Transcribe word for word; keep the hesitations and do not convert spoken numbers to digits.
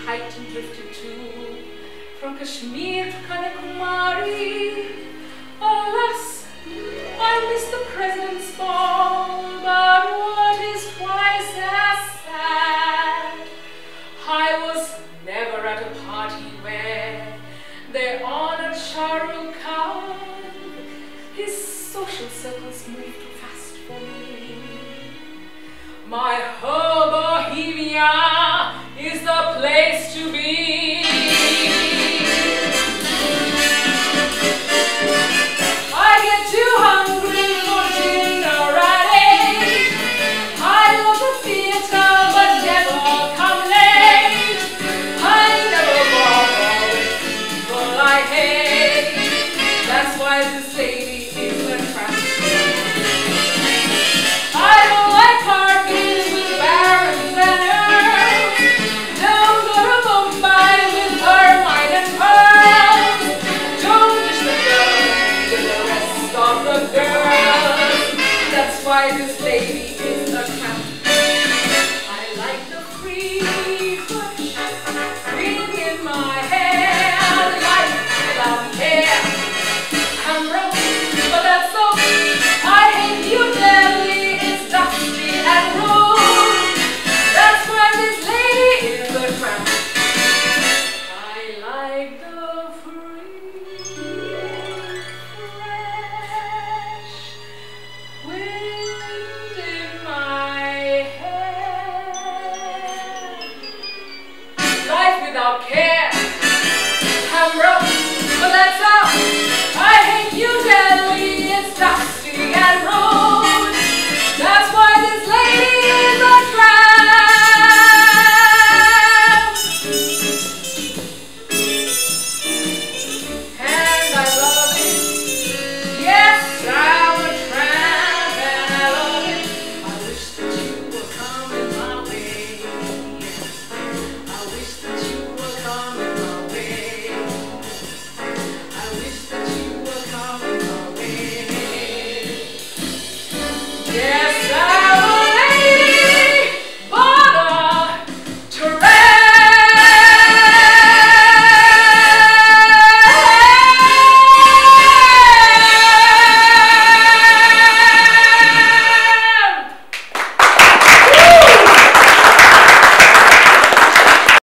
hiked and drifted too, from Kashmir to Kanyakumari. Alas, I missed the president's ball, but what is twice as sad, I was never at a party where they honored Shah Rukh Khan. His social circles moved too fast for me. My whole Bohemia is the place to be. I get too hungry for dinner at eight. I love the theater but never come late. I never bother with people I hate. That's why this lady is a tramp. I don't like parties with barons and earls. Don't go to Mumbai with ermine and pearls. Don't dish the girls with the rest of the girls. That's why this lady is a tramp. I like the free flush, wind in my hair, life without care. I'm broke, but that's so. I hate New Delhi, it's dusty and rude. That's why this lady is a tramp. I like the free, fresh wind in my hair, life without care.